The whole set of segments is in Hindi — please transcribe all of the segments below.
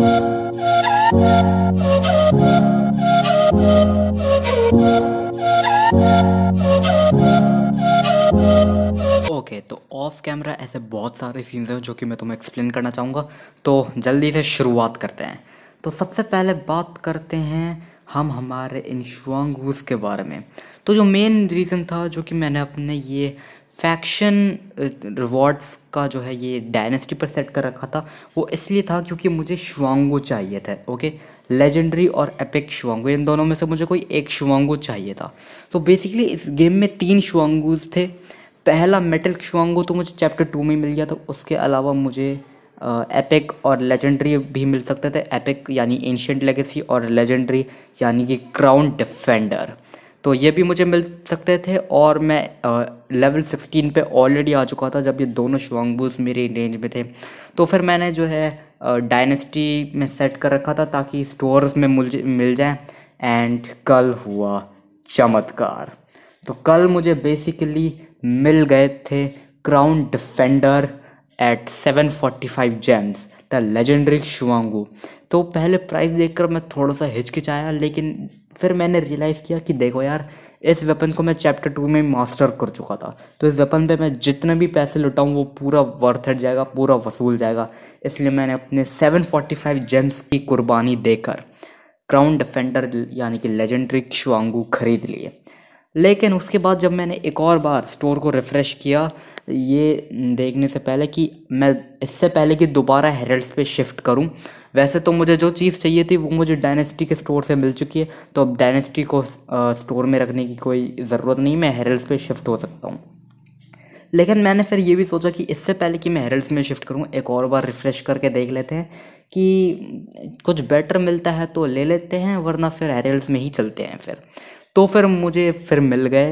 ओके, तो ऑफ कैमरा ऐसे बहुत सारे सीन्स हैं जो कि मैं तुम्हें एक्सप्लेन करना चाहूँगा। तो जल्दी से शुरुआत करते हैं। तो सबसे पहले बात करते हैं हम हमारे इन शुआंगूस के बारे में। तो जो मेन रीज़न था जो कि मैंने अपने ये फैक्शन रिवॉर्ड्स का जो है ये डायनेस्टी पर सेट कर रखा था, वो इसलिए था क्योंकि मुझे शुआंगू चाहिए था। ओके, लेजेंडरी और एपिक शुआंगू, इन दोनों में से मुझे कोई एक शुआंगू चाहिए था। तो बेसिकली इस गेम में 3 शुआंगूस थे। पहला मेटल शुआंगू तो मुझे चैप्टर 2 में ही मिल गया था। उसके अलावा मुझे एपिक और लेजेंडरी भी मिल सकते थे। एपिक यानी एंशिएंट लेगेसी और लेजेंडरी यानी कि क्राउन डिफेंडर, तो ये भी मुझे मिल सकते थे। और मैं लेवल 16 पे ऑलरेडी आ चुका था जब ये दोनों शुआंगूस मेरे रेंज में थे। तो फिर मैंने जो है डायनेस्टी में सेट कर रखा था ताकि स्टोर्स में मुझे मिल जाए। एंड कल हुआ चमत्कार। तो कल मुझे बेसिकली मिल गए थे crown defender at 745 gems, the legendary Shuangou. तो पहले प्राइस देखकर मैं थोड़ा सा हिचकिचाया, लेकिन फिर मैंने रियलाइज़ किया कि देखो यार, इस वेपन को मैं चैप्टर 2 में मास्टर कर चुका था, तो इस वेपन पे मैं जितने भी पैसे लुटाऊँ वो पूरा वर्थ इट जाएगा, पूरा वसूल जाएगा। इसलिए मैंने अपने 745 जेम्स की कुर्बानी देकर क्राउन डिफेंडर यानी कि लेजेंडरी शुआंगू खरीद लिए। लेकिन उसके बाद जब मैंने एक और बार स्टोर को रिफ़्रेश किया, ये देखने से पहले कि मैं इससे पहले कि दोबारा हेरल्ड्स पे शिफ्ट करूं, वैसे तो मुझे जो चीज़ चाहिए थी वो मुझे डायनेस्टी के स्टोर से मिल चुकी है। तो अब डायनेस्टी को स्टोर में रखने की कोई ज़रूरत नहीं, मैं हेरल्ड्स पे शिफ्ट हो सकता हूँ। लेकिन मैंने फिर ये भी सोचा कि इससे पहले कि मैं हेरल्ड्स में शिफ्ट करूँ, एक और बार रिफ़्रेश करके देख लेते हैं कि कुछ बेटर मिलता है तो ले लेते हैं, वरना फिर हेरल्ड्स में ही चलते हैं फिर। तो फिर मुझे फिर मिल गए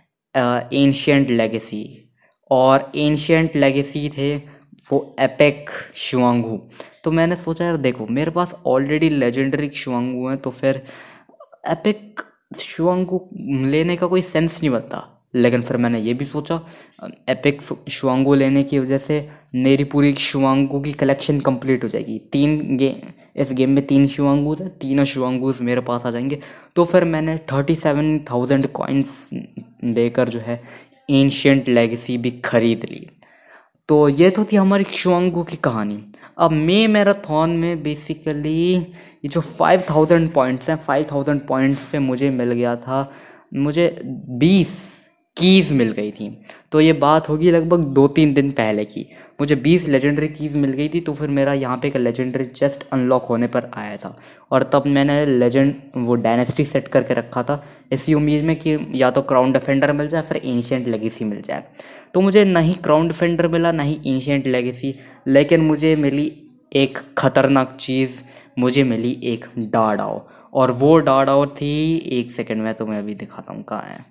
एंशिएंट लेगेसी, और एंशिएंट लेगेसी थे वो एपिक शुआंगू। तो मैंने सोचा यार देखो, मेरे पास ऑलरेडी लेजेंडरी शुआंगू हैं, तो फिर एपिक शुआंगू लेने का कोई सेंस नहीं बनता। लेकिन फिर मैंने ये भी सोचा एपिक शुआंगू लेने की वजह से मेरी पूरी शुआंगू की कलेक्शन कंप्लीट हो जाएगी। इस गेम में 3 शुआंगूज हैं, तीनों शुआंगूज मेरे पास आ जाएंगे। तो फिर मैंने 37,000 कॉइन्स देकर जो है एंशिएंट लेगेसी भी खरीद ली। तो ये तो थी हमारी शुआंगू की कहानी। अब मे मैराथन में बेसिकली ये जो 5,000 पॉइंट्स हैं, 5,000 पॉइंट्स पे मुझे मिल गया था, मुझे 20 कीज़ मिल गई थी। तो ये बात होगी लगभग 2-3 दिन पहले की। मुझे 20 लेजेंडरी कीज़ मिल गई थी, तो फिर मेरा यहाँ पे एक लेजेंडरी चेस्ट अनलॉक होने पर आया था। और तब मैंने वो डायनेस्टी सेट करके रखा था इसी उम्मीद में कि या तो क्राउन डिफेंडर मिल जाए फिर एंशिएंट लेगेसी मिल जाए। तो मुझे ना ही क्राउन डिफेंडर मिला ना ही एंशिएंट लेगेसी, लेकिन मुझे मिली एक ख़तरनाक चीज़, मुझे मिली एक डाडाओ। और वो डाडाओ थी, एक सेकंड में तुम्हें अभी दिखाता हूँ कहाँ है।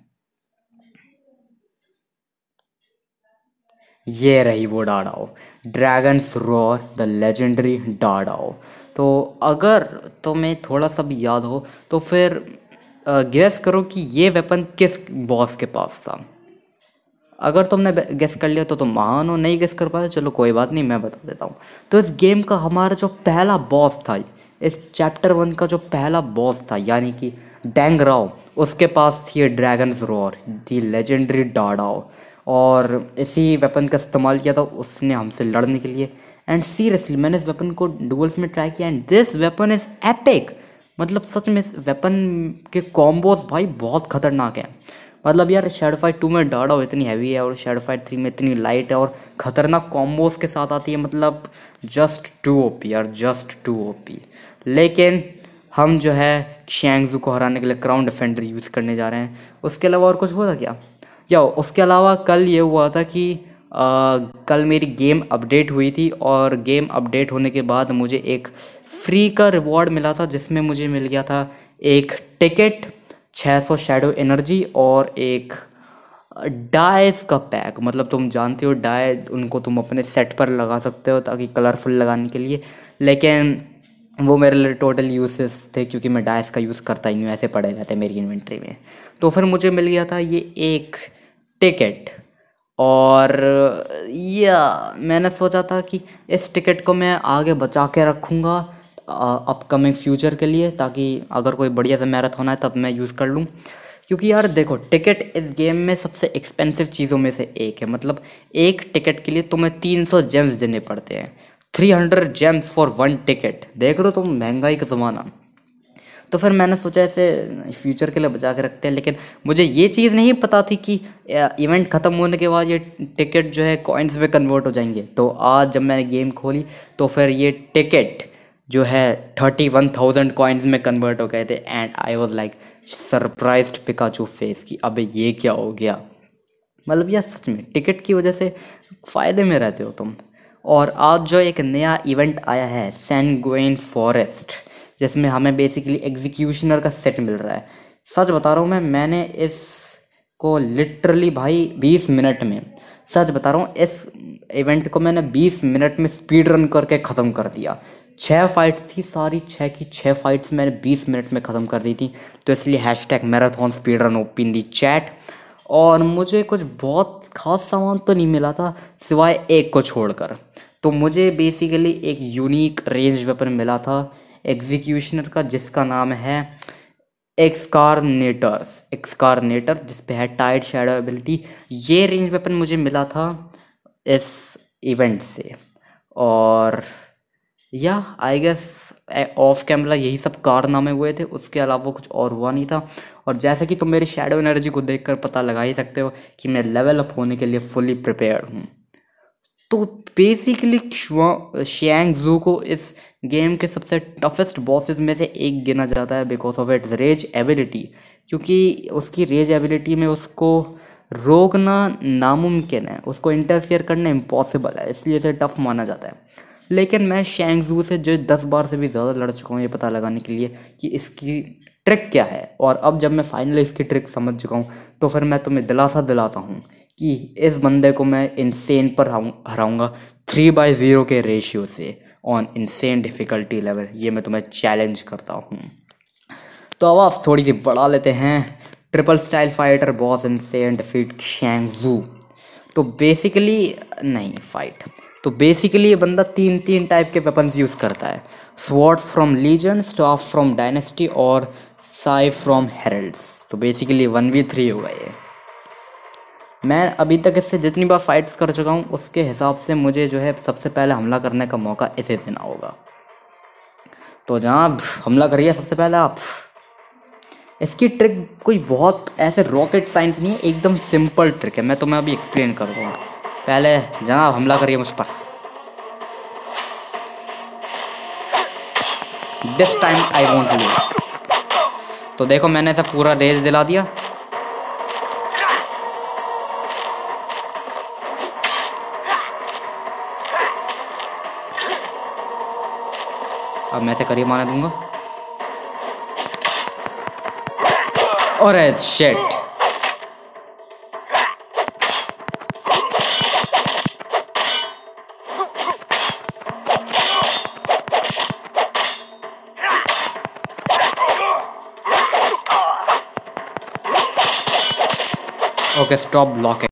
ये रही वो Dadao, dragon's roar the legendary Dadao. तो अगर तुम्हें थोड़ा सा भी याद हो तो फिर गेस करो कि ये वेपन किस बॉस के पास था। अगर तुमने गेस कर लिया तो तुम महान हो, नहीं गेस कर पाए चलो कोई बात नहीं, मैं बता देता हूँ। तो इस गेम का हमारा जो पहला बॉस था, इस चैप्टर 1 का जो पहला बॉस था यानी कि डैंग राव, उसके पास थी ये dragon's roar the legendary Dadao. और इसी वेपन का इस्तेमाल किया था उसने हमसे लड़ने के लिए। एंड सीरियसली मैंने इस वेपन को डुअल्स में ट्राई किया, and this weapon is epic. मतलब सच में इस वेपन के कॉम्बोज भाई बहुत खतरनाक हैं। मतलब यार शैडो फाइट 2 में डाडाओ इतनी हैवी है और शैडो फाइट 3 में इतनी लाइट है और ख़तरनाक कॉम्बोज के साथ आती है, मतलब जस्ट टू ओपी यार, जस्ट टू ओपी। लेकिन हम जो है शैंगजू को हराने के लिए क्राउन डिफेंडर यूज़ करने जा रहे हैं। उसके अलावा और कुछ हुआ था क्या? या उसके अलावा कल ये हुआ था कि कल मेरी गेम अपडेट हुई थी, और गेम अपडेट होने के बाद मुझे एक फ्री का रिवॉर्ड मिला था जिसमें मुझे मिल गया था एक टिकट, 600 शैडो एनर्जी और एक डाइस का पैक। मतलब तुम जानते हो डाई, उनको तुम अपने सेट पर लगा सकते हो ताकि कलरफुल लगाने के लिए। लेकिन वो मेरे लिए टोटल यूज़लेस थे क्योंकि मैं डाइस का यूज़ करता ही नहीं हूँ, ऐसे पड़े रहते मेरी इन्वेंट्री में। तो फिर मुझे मिल गया था ये एक टिकट। और या मैंने सोचा था कि इस टिकट को मैं आगे बचा के रखूँगा अपकमिंग फ्यूचर के लिए, ताकि अगर कोई बढ़िया सा मैराथन है तब मैं यूज़ कर लूँ। क्योंकि यार देखो, टिकट इस गेम में सबसे एक्सपेंसिव चीज़ों में से एक है। मतलब एक टिकट के लिए तुम्हें 300 जेम्स देने पड़ते हैं। 300 जेम्स फॉर वन टिकट, देख रहे हो तुम महंगाई का ज़माना। तो फिर मैंने सोचा ऐसे फ्यूचर के लिए बचा के रखते हैं। लेकिन मुझे ये चीज़ नहीं पता थी कि इवेंट ख़त्म होने के बाद ये टिकट जो है कॉइन्स में कन्वर्ट हो जाएंगे। तो आज जब मैंने गेम खोली तो फिर ये टिकट जो है 31,000 कॉइन्स में कन्वर्ट हो गए थे। And I was like surprised Pikachu face कि अबे ये क्या हो गया। मतलब यार सच में टिकट की वजह से फ़ायदे में रहते हो तुम। और आज जो एक नया इवेंट आया है सैनगुइन फॉरेस्ट, जिसमें हमें बेसिकली एग्जीक्यूशनर का सेट मिल रहा है। सच बता रहा हूँ मैंने इसको लिटरली भाई 20 मिनट में, सच बता रहा हूँ, इस इवेंट को मैंने 20 मिनट में स्पीड रन करके ख़त्म कर दिया। 6 फाइट थी, सारी 6 की 6 फाइट्स मैंने 20 मिनट में ख़त्म कर दी थी। तो इसलिए hashtag marathon speed run open the chat. और मुझे कुछ बहुत खास सामान तो नहीं मिला था सिवाय एक को छोड़कर। तो मुझे बेसिकली एक यूनिक रेंज वेपन मिला था एग्जीक्यूशनर का, जिसका नाम है एक्सकारनेटर, जिस पे है टाइड शैडो एबिलिटी। ये रेंज वेपन मुझे मिला था इस इवेंट से। और या आई गेस ऑफ कैमरा यही सब कारनामे हुए थे, उसके अलावा कुछ और हुआ नहीं था। और जैसे कि तुम मेरी शैडो एनर्जी को देखकर पता लगा ही सकते हो कि मैं लेवल अप होने के लिए फुली प्रिपेयर्ड हूँ। तो बेसिकली शियांग ज़ू को इस गेम के सबसे टफेस्ट बॉसेस में से एक गिना जाता है because of its rage ability. क्योंकि उसकी रेज एबिलिटी में उसको रोकना नामुमकिन है, उसको इंटरफियर करना इम्पॉसिबल है, इसलिए इसे टफ माना जाता है। लेकिन मैं शियांग ज़ू से जो 10 बार से भी ज़्यादा लड़ चुका हूँ ये पता लगाने के लिए कि इसकी ट्रिक क्या है। और अब जब मैं फाइनली इसकी ट्रिक समझ चुका हूँ तो फिर मैं तुम्हें दिलासा दिलाता हूँ कि इस बंदे को मैं इनसेन पर हराऊंगा 3/0 के रेशियो से ऑन इनसेन डिफ़िकल्टी लेवल। ये मैं तुम्हें चैलेंज करता हूँ। तो आवाज़ थोड़ी सी बढ़ा लेते हैं। Triple style fighter boss insane defeat Xiang Zu. तो बेसिकली नहीं फाइट, तो बेसिकली ये बंदा तीन टाइप के वेपन्स यूज़ करता है। Swords from Legion, staff from Dynasty और साई फ्रॉम हेरल्ड्स। तो बेसिकली 1v3 होगा ये। मैं अभी तक इससे जितनी बार फाइट्स कर चुका हूँ उसके हिसाब से मुझे जो है सबसे पहले हमला करने का मौका इसे देना होगा। तो जनाब हमला करिए सबसे पहले आप। इसकी ट्रिक कोई बहुत ऐसे रॉकेट साइंस नहीं है, एकदम सिंपल ट्रिक है। मैं तुम्हें अभी एक्सप्लेन कर दूँगा। पहले जनाब हमला करिए मुझ पर। This time I want to lose. तो देखो मैंने इसे पूरा रेस दिला दिया। अब मैं इसे करीब आने दूंगा। और शिट, ओके स्टॉप ब्लॉकिंग।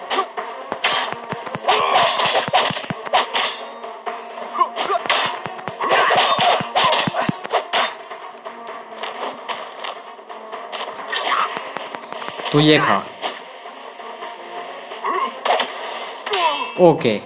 तो ये खा। Okay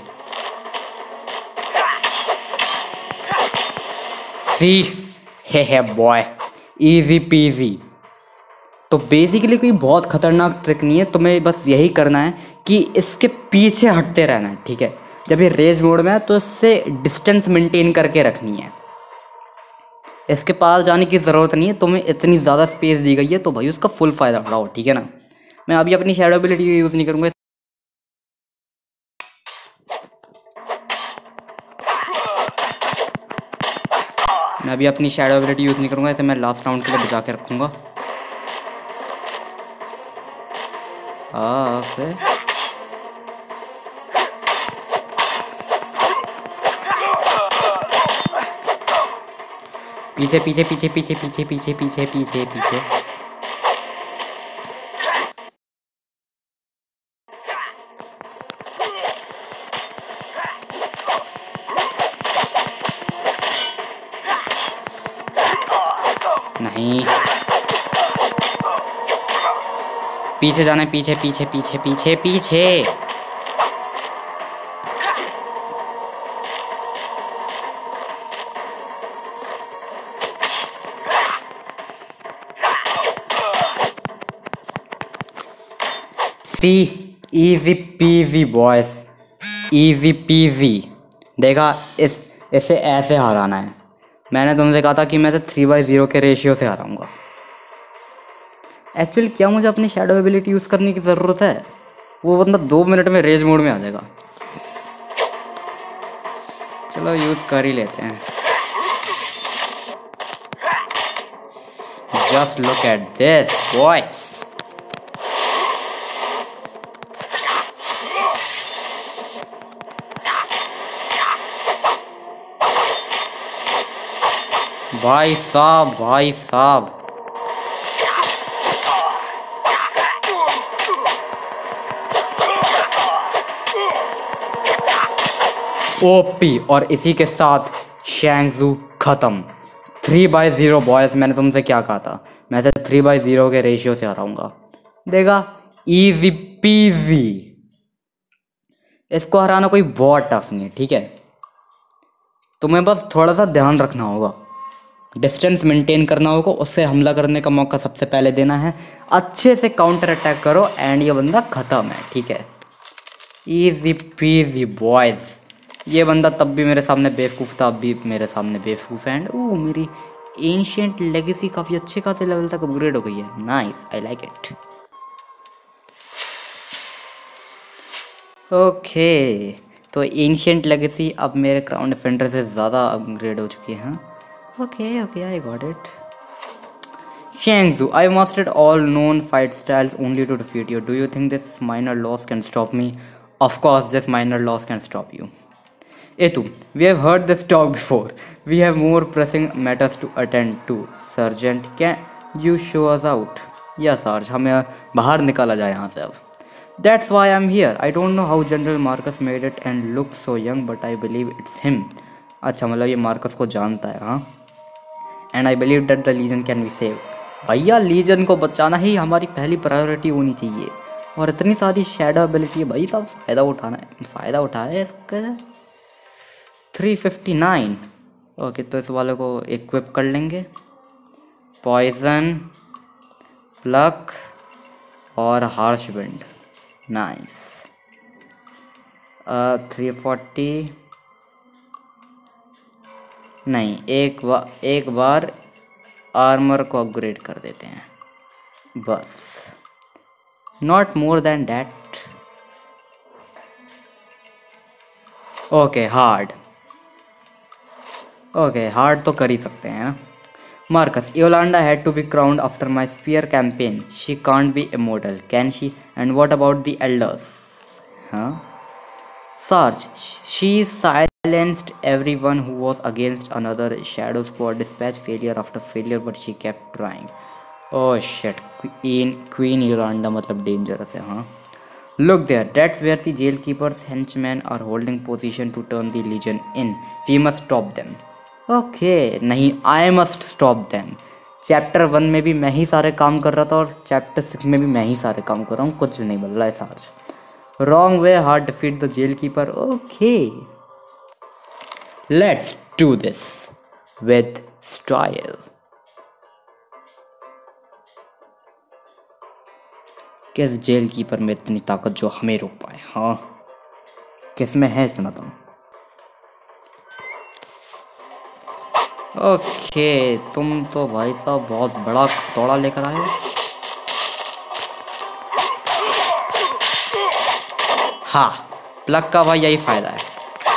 see hey boy, easy PG. तो बेसिकली कोई बहुत खतरनाक ट्रिक नहीं है, तुम्हें बस यही करना है कि इसके पीछे हटते रहना है, ठीक है। जब ये रेस मोड में है तो इससे डिस्टेंस मेंटेन करके रखनी है। इसके पास जाने की ज़रूरत नहीं है, तुम्हें इतनी ज़्यादा स्पेस दी गई है तो भाई उसका फुल फ़ायदा उठाओ, ठीक है ना। मैं अभी अपनी शैडो एबिलिटी यूज़ नहीं करूँगा। इसे मैं लास्ट राउंड के लिए बचा के रखूँगा। ओके पीछे पीछे पीछे पीछे पीछे पीछे पीछे पीछे पीछे। नहीं, पीछे जाना है, पीछे पीछे पीछे पीछे पीछे। See, easy PG boys, easy PG. देखा, इसे ऐसे हराना है। मैंने तुमसे कहा था कि मैं तो 3/0 के रेशियो से हराऊंगा। एक्चुअली क्या मुझे अपनी शैडो एबिलिटी यूज़ करने की ज़रूरत है? वो बंदा 2 मिनट में रेज मोड में आ जाएगा। चलो यूज़ कर ही लेते हैं। Just look at this boys. भाई साहब, भाई साहब, ओपी। और इसी के साथ शैंगजू खत्म। 3/0 बॉयज। मैंने तुमसे क्या कहा था? मैं तो 3/0 के रेशियो से हराऊंगा। देखा, इजी पीजी। इसको हराना कोई बहुत टफ नहीं है, ठीक है? तुम्हें बस थोड़ा सा ध्यान रखना होगा, डिस्टेंस मेंटेन करना होगा, उससे हमला करने का मौका सबसे पहले देना है, अच्छे से काउंटर अटैक करो एंड ये बंदा ख़त्म है, ठीक है? Easy PG boys. ये बंदा तब भी मेरे सामने बेवकूफ़ था, अब भी मेरे सामने बेवकूफ़ है। एंड ओह, मेरी एंशिएंट लेगेसी काफ़ी अच्छे खासे लेवल तक अपग्रेड हो गई है। Nice, I like it. Okay, तो एंशिएंट लेगेसी अब मेरे क्राउन डिफेंडर से ज़्यादा अपग्रेड हो चुकी है। Okay okay, I got it. Shangzu, I mastered all known fight styles only to defeat you. Do you think this minor loss can stop me? Of course, this minor loss can stop you. Etu, we have heard this talk before. We have more pressing matters to attend to. Sergeant, can you show us out? Yes, Sarge, हमें बाहर निकाला जाए यहाँ से अब. That's why I'm here. I don't know how General Marcus made it and looked so young, but I believe it's him. अच्छा, मतलब ये मार्कस को जानता है, हाँ? And I believe that the Legion can be saved. भैया, लीजन को बचाना ही हमारी पहली प्रायोरिटी होनी चाहिए। और इतनी सारी शैडो एबिलिटी है भाई साहब, फ़ायदा उठाना है, फ़ायदा उठाए इसका। 359। ओके, तो इस वाले को इक्विप कर लेंगे। पॉइजन, प्लक और हार्श विंड। नाइस। 340 नहीं, एक बार आर्मर को अपग्रेड कर देते हैं बस, not more than that. Okay, hard. Okay, hard तो कर ही सकते हैं ना। Marcus, Yolanda had to be crowned after my spear campaign. She can't be immortal, can she? And what about the elders? हाँ Sarge, she silenced everyone who was against another Shadow Squad dispatch failure after failure, but she kept trying. Oh shit, Queen Yolanda मतलब dangerous है, हाँ? Look there, that's where the jailkeeper's henchmen are holding position to turn the Legion in. We must stop them. Okay, नहीं, I must stop them. Chapter 1 में भी मैं ही सारे काम कर रहा था और चैप्टर 6 में भी मैं ही सारे काम कर रहा हूँ, कुछ नहीं बदला है Sarge. Wrong way, hard defeat the jailkeeper. Okay, let's do this with style. किस जेलकीपर में इतनी ताकत जो हमें रोक पाए? हाँ, किस में है इतना दम? ओके, तुम तो भाई साहब बहुत बड़ा खतौड़ा लेकर आए हो। हाँ, प्लग का भाई यही फायदा है।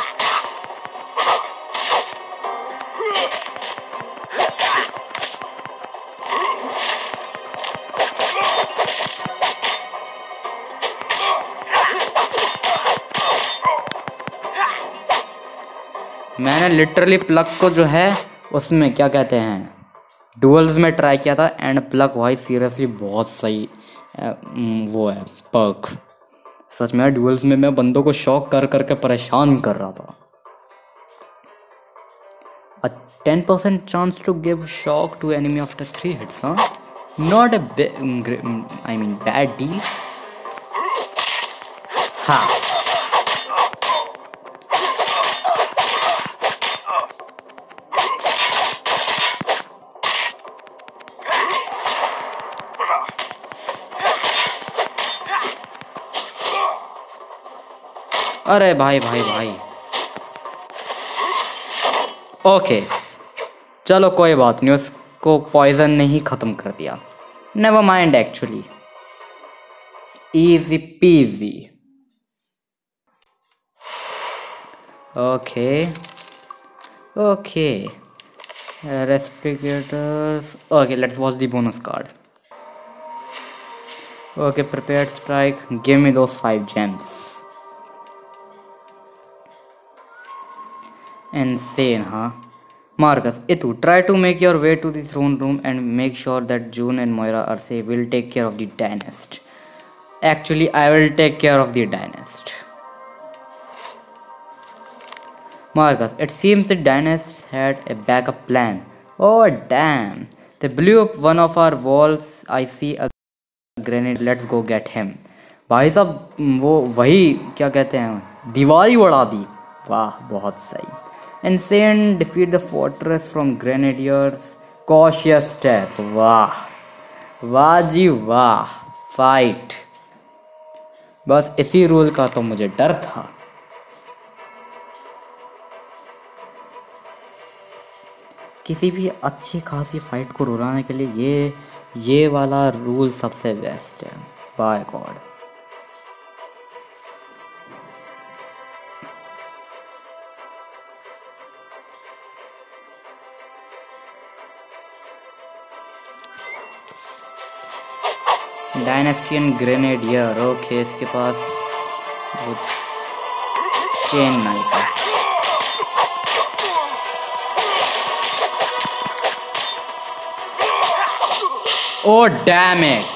मैंने लिटरली प्लग को जो है उसमें क्या कहते हैं, डुअल्स में ट्राई किया था एंड प्लग भाई सीरियसली बहुत सही वो है पर्क। सच में डुअल्स में मैं बंदों को शॉक कर करके परेशान कर रहा था। 10% chance to give shock to enemy after 3 hits, huh? Not a bad deal. Ha. अरे भाई भाई भाई। ओके चलो कोई बात नहीं, उसको पॉइजन ने ही ख़त्म कर दिया। Never mind actually, easy PG. Okay okay respirators. Okay let's watch the bonus card. Okay prepared strike, give me those 5 gems। Insane, huh? Marcus, Itu, try to make your way to the throne room and make sure that June and Moira are safe. We'll take care of the dynast. Actually, I will take care of the dynast. Marcus, it seems the dynast had a backup plan. Oh damn! They blew up one of our walls. I see a grenade. Let's go get him. भाई साहब वो वही क्या कहते हैं, दीवार ही उड़ा दी। वाह बहुत सही। Insane, defeat the fortress from grenadiers. Cautious step. वाह वाह जी वाह। फाइट, बस इसी रूल का तो मुझे डर था। किसी भी अच्छी खासी फाइट को रुलाने के लिए ये वाला रूल सबसे बेस्ट है। By God. Dynastian grenadier. Okay इसके पास वो चेन नाइफ है। Oh damn it!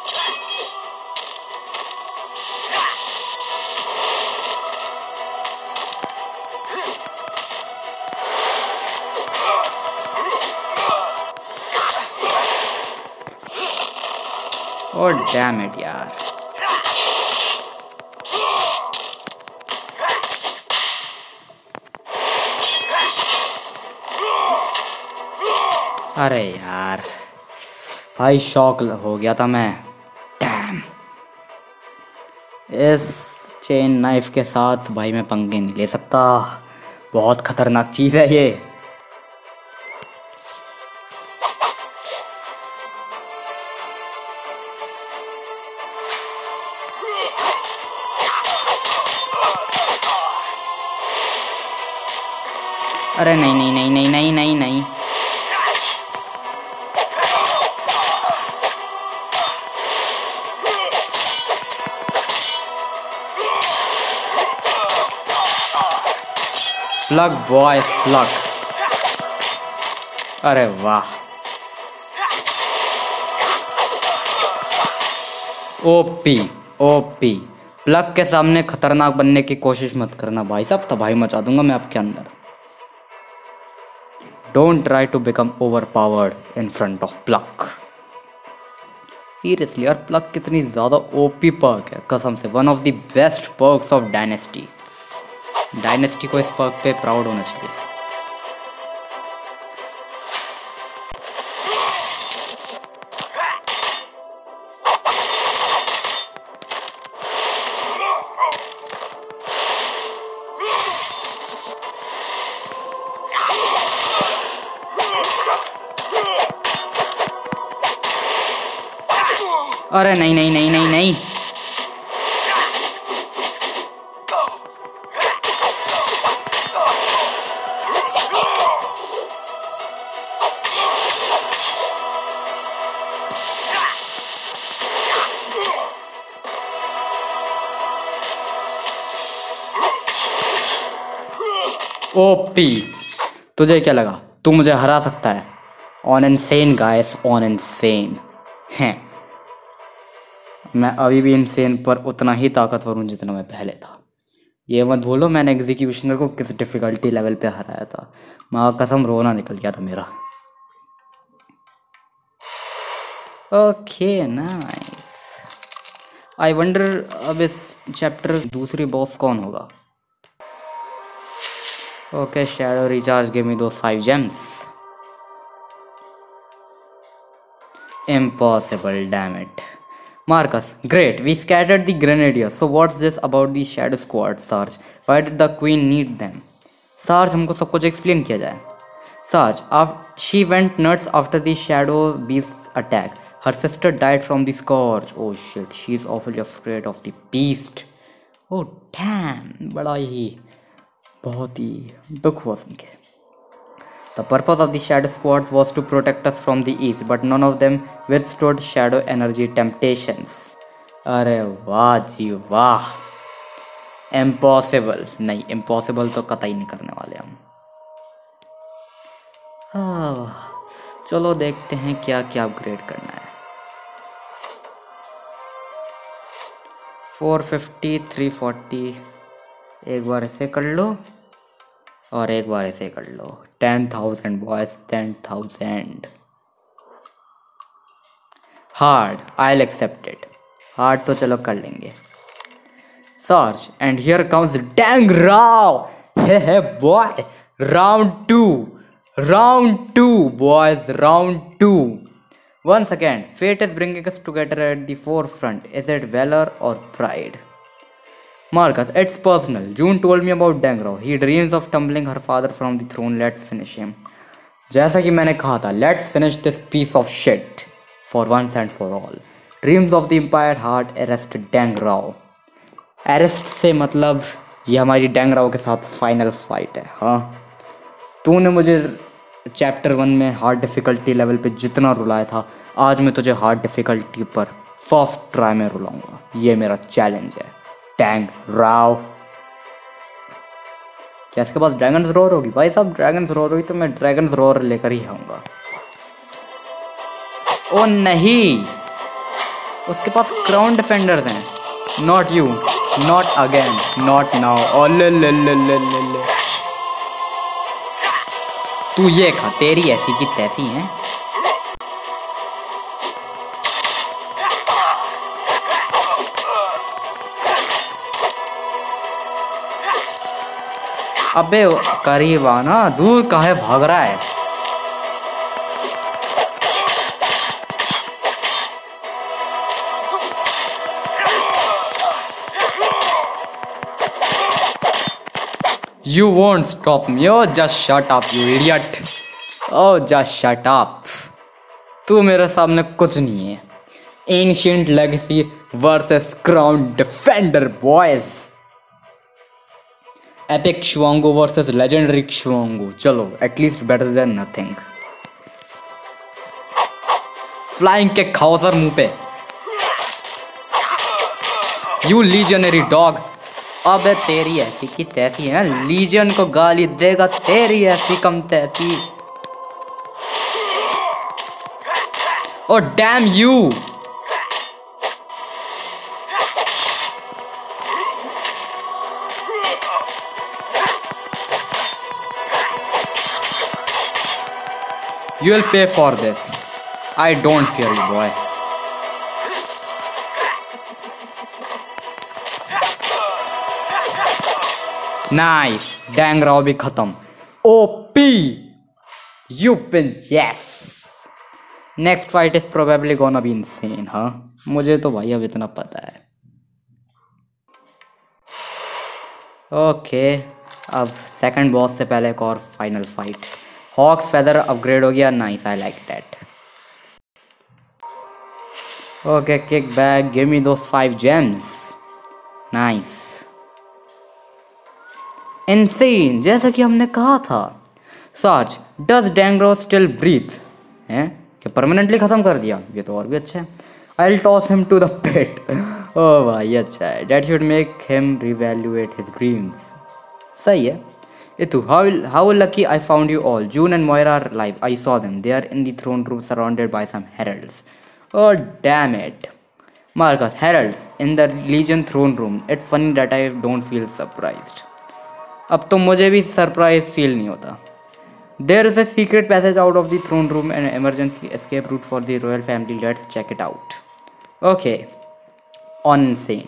Oh damn it यार। अरे यार भाई शॉक हो गया था मैं। डैम, इस चेन नाइफ के साथ भाई मैं पंगे नहीं ले सकता, बहुत खतरनाक चीज़ है ये। अरे नहीं नहीं नहीं नहीं नहीं नहीं नहीं। Plug boys plug. अरे वाह। OP OP. प्लग के सामने खतरनाक बनने की कोशिश मत करना भाई साहब, तबाही मचा दूंगा मैं आपके अंदर। Don't try to become overpowered in front of plug. Seriously यार प्लग कितनी ज़्यादा ओपी पर्क है कसम से। One of the best perks of Dynasty. Dynasty को इस पर्क पे प्राउड होना चाहिए। अरे नहीं नहीं नहीं नहीं नहीं। ओपी, तुझे क्या लगा तू मुझे हरा सकता है? On insane guys, on insane हैं। मैं अभी भी इनसेन पर उतना ही ताकतवर हूँ जितना मैं पहले था। ये मत भूलो मैंने एग्जीक्यूशनर को किस डिफ़िकल्टी लेवल पे हराया था। माँ कसम रोना निकल गया था मेरा। Okay nice. आई वंडर अब इस चैप्टर दूसरी बॉस कौन होगा। Okay shadow recharge give me those 5 gems। Impossible, damn it. Marcus, great. We scattered the grenadiers. So what's this about the Shadow Squad, Sarge? Why did the Queen need them? Sarge, हमको सब कुछ explain किया जाए. Sarge, she went nuts after the Shadow Beast's attack. Her sister died from the scourge. Oh shit, she's awfully afraid of the beast. Oh damn, बड़ा ही बहुत ही दुख हुआ सुन के। The purpose of the Shadow Squads was to protect us from the east, but none of them withstood shadow energy temptations. अरे वाह जी वाह। Impossible नहीं, impossible तो कतई नहीं करने वाले हम। चलो देखते हैं क्या क्या अपग्रेड करना है। 450, 340 एक बार ऐसे कर लो और एक बार ऐसे कर लो। 10,000 boys, 10,000। Hard, I will accept it. Hard तो चलो कर लेंगे। Search and here comes Dang Rao. Hey boy, round two boys, round 2। Once again, fate is bringing us together at the forefront. Is it valor or pride? Marcus, it's personal. June told me about Dangrau. He dreams of tumbling her father from the throne. Let's finish him. जैसा कि मैंने कहा था, let's finish this piece of shit for once and for all. Dreams of the Empire Heart arrest Dangrau. Arrest से मतलब ये हमारी Dangrau के साथ फाइनल फाइट है। हाँ, तूने मुझे चैप्टर 1 में हार्ड डिफ़िकल्टी लेवल पे जितना रुलाया था, आज मैं तुझे हार्ड डिफ़िकल्टी पर फर्स्ट ट्राई में रुलाऊंगा। ये मेरा चैलेंज है। Dangrau। क्या इसके पास ड्रैगन्स रोर होगी? भाई साहब ड्रैगन्स रोर होगी तो मैं ड्रैगन्स रोर लेकर ही आऊँगा। ओ नहीं, उसके पास क्राउन डिफेंडर्स हैं। Not you, not again, not now. ओ ले ले ले ले ले ले, तू ये खा, तेरी ऐसी की तैसी हैं। अबे करीब आना, दूर काहे भाग रहा है? You won't stop me. Oh, just shut up, you idiot. Oh, just shut up. तू मेरे सामने कुछ नहीं है। Ancient Legacy versus Crown Defender, boys. Epic Shwango versus Legendary Shwango. चलो, at least better than nothing. Flying kick खाओ सर मुंह पे। You legionary dog. अबे तेरी ऐसी की तैसी है, लीजियन को गाली देगा, तेरी ऐसी कम तैसी। Oh damn you. You will pay for this. I don't fear you, boy. Nice. Dangrau भी खत्म। OP. You win. Yes. Next fight is probably gonna be insane, हाँ? मुझे तो भाई अब इतना पता है। ओके, अब सेकंड बॉस से पहले एक और final fight. Hawk's feather upgrade हो गया। Nice, I like that. Okay, kick back, give me those 5 gems। Nice. Insane, जैसा कि हमने कहा था। Search, does Dangro still breathe? हैं कि परमानेंटली ख़त्म कर दिया? ये तो और भी अच्छा है। I will toss him to the pit. Oh भाई अच्छा है। That should make him reevaluate his dreams. सही है। Itu, how lucky I found you all. June and Moira are alive. I saw them. They are in the throne room surrounded by some heralds. Oh, damn it. Marcus, heralds in the Legion throne room. It's funny that I don't feel surprised. अब तो मुझे भी सरप्राइज फील नहीं होता. There is a secret passage out of the throne room and an emergency escape route for the royal family. Let's check it out. Okay. On scene.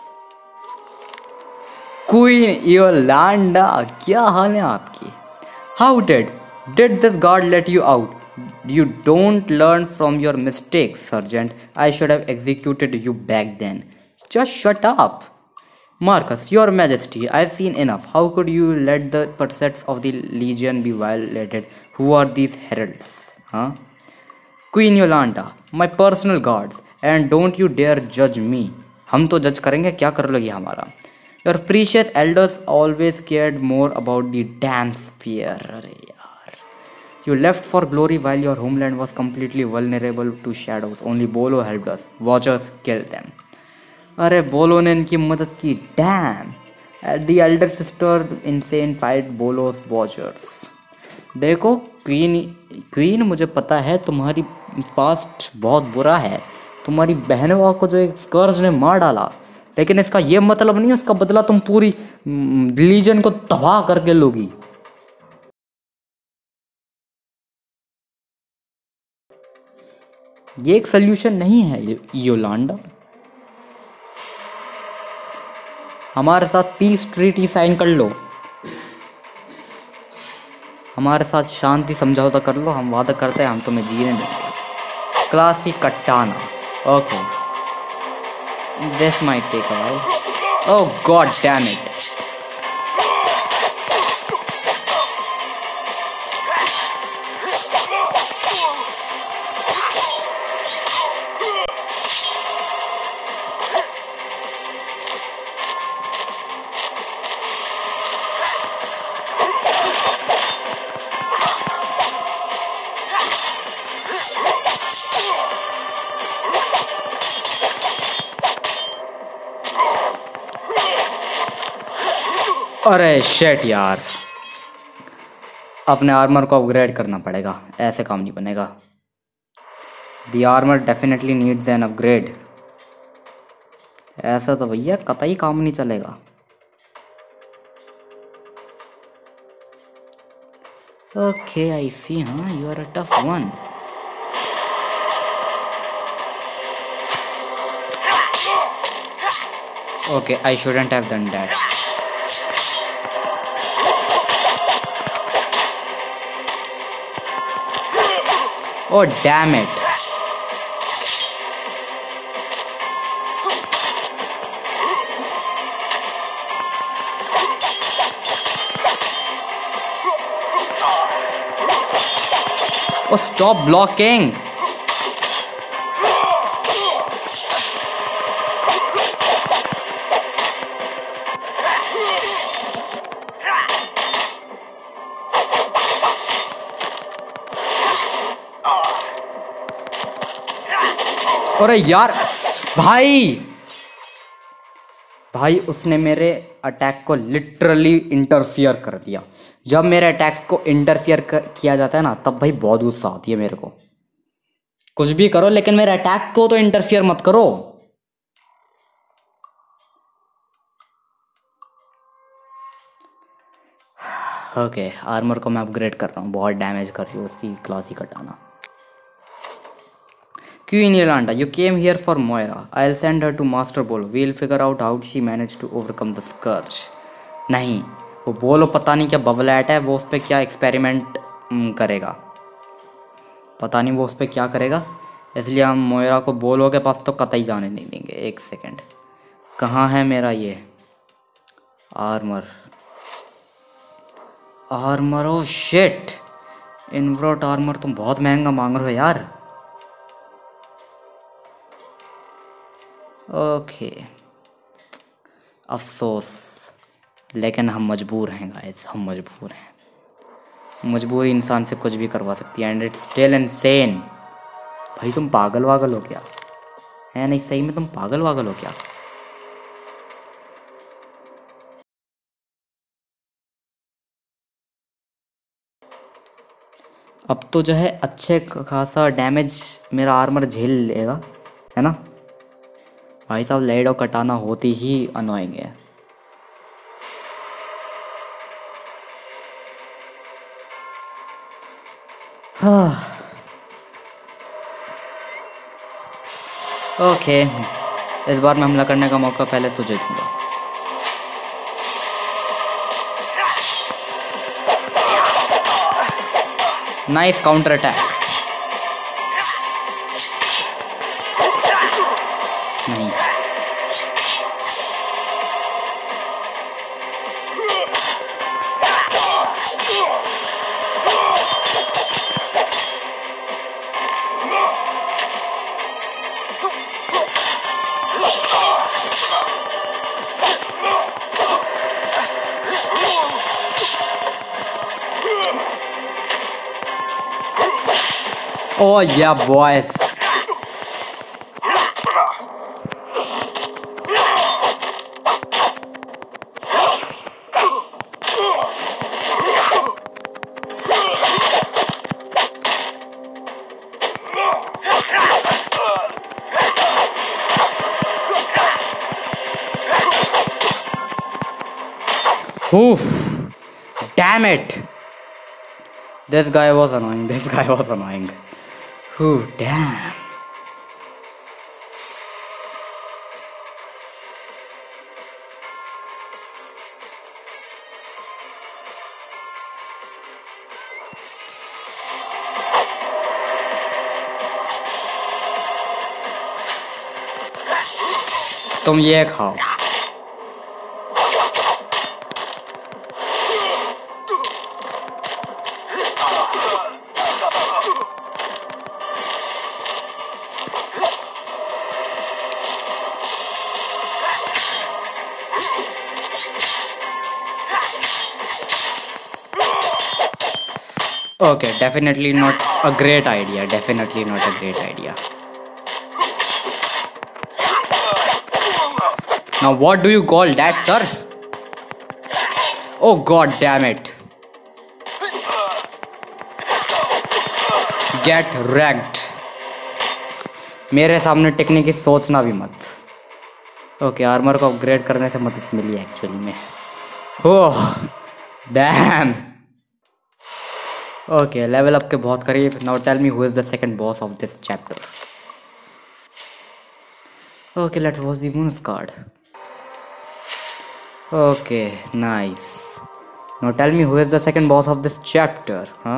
Queen Yolanda, क्या हाल है आपकी? How did this guard let you out? You don't learn from your mistakes, Sergeant. I should have executed you back then. Just shut up. Marcus, Your Majesty, I've seen enough. How could you let the precepts of the Legion be violated? Who are these heralds? Huh? Queen Yolanda, my personal guards, and don't you dare judge me. हम तो जज करेंगे, क्या कर लोगे हमारा? Your precious elders always cared more about the damn spear. अरे यार, you left for glory while your homeland was completely vulnerable to shadows. Only Bolo helped us. Watchers killed them. अरे बोलो ने इनकी मदद की. Damn. The elder sister insane fight Bolo's watchers. देखो क्वीन मुझे पता है तुम्हारी पास्ट बहुत बुरा है. तुम्हारी बहनों को जो एक स्कर्ज ने मार डाला, लेकिन इसका ये मतलब नहीं उसका बदला तुम पूरी लीजन को तबाह करके लोगी. ये एक सल्यूशन नहीं है योलांडा. हमारे साथ पीस ट्रीटी साइन कर लो. हमारे साथ शांति समझौता कर लो. हम वादा करते हैं हम तुम्हें जीने देंगे. क्लासी कट्टाना. Okay, this might take a while. Oh god damn it. अरे शेट यार, अपने आर्मर को अपग्रेड करना पड़ेगा. ऐसे काम नहीं बनेगा. The armour definitely needs an upgrade. ऐसा तो भैया कतई काम नहीं चलेगा. Okay I see. हाँ, you are a tough one. Okay, I shouldn't have done that. Oh damn it. Oh, stop blocking. अरे यार भाई उसने मेरे अटैक को लिटरली इंटरफियर कर दिया. जब मेरे अटैक्स को इंटरफियर किया जाता है ना, तब भाई बहुत गुस्सा आती है मेरे को. कुछ भी करो लेकिन मेरे अटैक को तो इंटरफियर मत करो. ओके, आर्मर को मैं अपग्रेड कर रहा हूँ. बहुत डैमेज कर रही हूँ उसकी क्लॉथ ही कटाना. Queen Yolanda, you came here for Moira. I'll send her to Master Bolo. We'll figure out how she managed to overcome the scourge. नहीं, वो बोलो पता नहीं क्या बबलैट है. वो उस पर क्या एक्सपेरिमेंट करेगा, पता नहीं वो उस पर क्या करेगा. इसलिए हम मोयरा को बोलो के पास तो कतई जाने नहीं देंगे. एक सेकेंड, कहाँ है मेरा ये armour? Oh shit, invert armour तुम बहुत महंगा मांग रहे हो यार. ओके, अफसोस, लेकिन हम मजबूर हैं गाइस. हम मजबूर हैं. मजबूरी इंसान से कुछ भी करवा सकती है. And it's still insane. भाई तुम पागल वागल हो क्या? है नहीं, सही में तुम पागल वागल हो क्या? अब तो जो है अच्छे खासा डैमेज मेरा आर्मर झेल लेगा, है ना. भाई साहब लेड और कटाना होती ही अनोइंग है। ओके, इस बार मैं हमला करने का मौका पहले तुझे दूंगा। Nice counter attack. नहीं, oh yeah boys। Oof, damn it, this guy was annoying, this guy was annoying। Ooh, damn। तुम ये खाओ। Okay, definitely not a great idea, definitely not a great idea। Now what do you call that, sir? Oh god damn it, get wrecked। मेरे सामने टिकने की सोचना भी मत। ओके, आर्मर को अपग्रेड करने से मदद मिली एक्चुअली में। Oh damn. Okay, level up के बहुत करीब। Now tell me who is the second boss of this chapter. Okay, let's watch the moon's card. Okay, nice. Now tell me who is the second boss of this chapter. हाँ,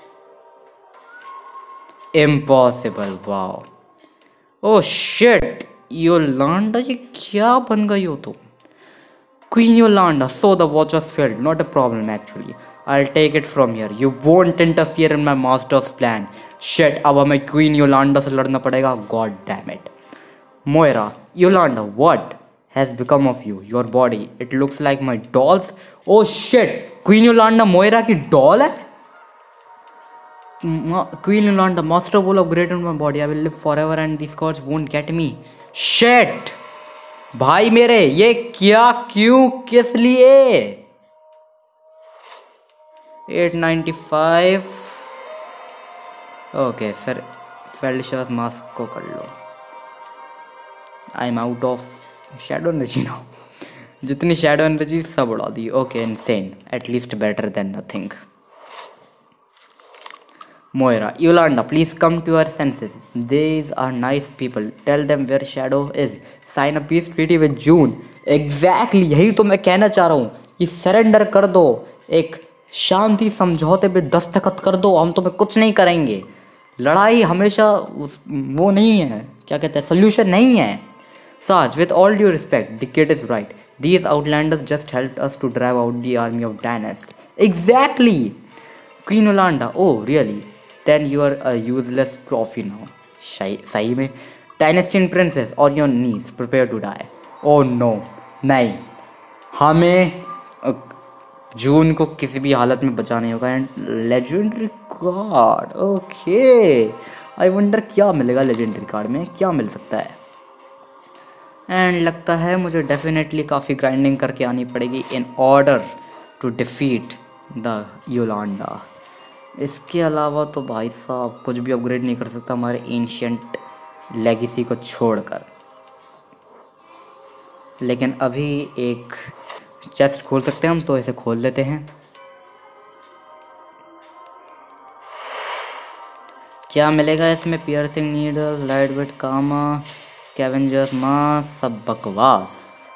impossible. Wow, oh shit, Yolanda, ये क्या बन गई हो तुम? Queen Yolanda, so the watch was failed, not a problem actually, I'll take it from here, you won't interfere in my master's plan। shit, अब हमें क्वीन योलांडा से लड़ना पड़ेगा। god damn it। Moira, Yolanda, what has become of you? Your body, it looks like my doll's। oh shit, queen Yolanda Moira की डॉल है। Queen Yolanda, master will upgrade in my body, I will live forever and these gods won't get me। shit, भाई मेरे, ये क्या, क्यों, किस लिए? 895। ओके, फिर फेल्शर्स मास्क को कर लो। I am out of shadow energy now. जितनी शैडो एनर्जी सब उड़ा दी। Okay, insane, at least better than nothing. Moira, Yolanda, please come to your senses. These are nice people. Tell them where Shadow is. Sign a peace treaty with June। Exactly, यही तो मैं कहना चाह रहा हूँ कि सरेंडर कर दो, एक शांति समझौते पे दस्तखत कर दो, हम तुम्हें कुछ नहीं करेंगे। लड़ाई हमेशा वो नहीं है, क्या कहते हैं, सोल्यूशन नहीं है। Sarge, with all due respect, the kid is right. These outlanders just helped us to drive out the army of Dynast। Exactly। Queen Yolanda, oh really? Then you are a useless trophy now। सही में। Dynasty princess on your knees, prepare to die। oh no, नहीं, हमें जून को किसी भी हालत में बचाना नहीं होगा। And legendary card, okay, I wonder क्या मिलेगा लेजेंडरी कार्ड में, क्या मिल सकता है। एंड लगता है मुझे डेफिनेटली काफ़ी ग्राइंडिंग करके आनी पड़ेगी in order to defeat the Yolanda. इसके अलावा तो भाई साहब कुछ भी अपग्रेड नहीं कर सकता हमारे एंशियंट लेगेसी को छोड़कर। लेकिन अभी एक चेस्ट खोल सकते हैं हम, तो इसे खोल लेते हैं। क्या मिलेगा इसमें? पियर्सिंग नीडल, लाइट वेट कामा, स्कैवेंजर्स मास, सब बकवास।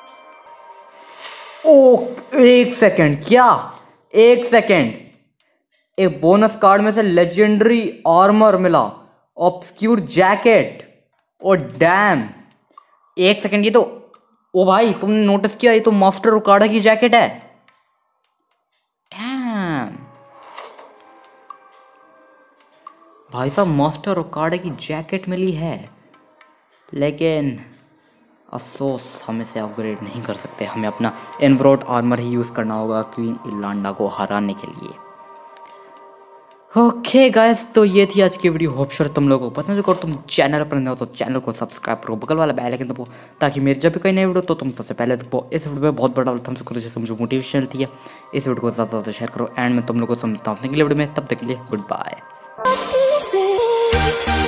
ओ एक सेकंड, क्या? एक सेकंड, एक बोनस कार्ड में से लेजेंडरी आर्मर मिला, ऑब्सक्यूर जैकेट। ओ डैम, एक सेकंड, ये तो, ओ भाई तुमने नोटिस किया, ये तो मास्टर ओकाडा की जैकेट है। डैम भाई साहब, मास्टर ओकाडा की जैकेट मिली है, लेकिन अफसोस हम इसे अपग्रेड नहीं कर सकते। हमें अपना इनवरोट आर्मर ही यूज़ करना होगा क्वीन इलांडा को हराने के लिए। ओके गाइस, तो ये थी आज की वीडियो। होप श्योर तुम लोगों को पसंद है। अगर तुम चैनल पर नए हो तो चैनल को सब्सक्राइब करो, बगल वाला बेल आइकन दबाओ, ताकि मेरी जब भी कोई नई वीडियो तो तुम सबसे पहले देखो। इस वीडियो में बहुत बड़ा थम्स अप करो, जैसे मुझे मोटिवेशन मिलती है। इस वीडियो को ज़्यादा से ज़्यादा शेयर करो, एंड मैं तुम लोगों को समझता हूँ अगली वीडियो में। तब तक के लिए गुड बाय।